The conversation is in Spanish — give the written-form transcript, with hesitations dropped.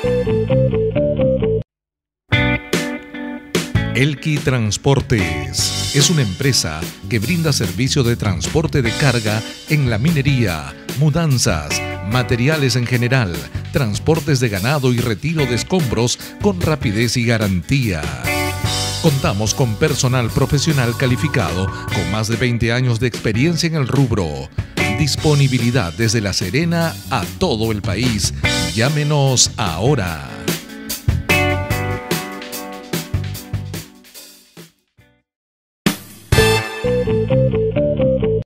Elqui Transportes es una empresa que brinda servicio de transporte de carga en la minería, mudanzas, materiales en general, transportes de ganado y retiro de escombros con rapidez y garantía. Contamos con personal profesional calificado con más de 20 años de experiencia en el rubro. Disponibilidad desde La Serena a todo el país. Llámenos ahora.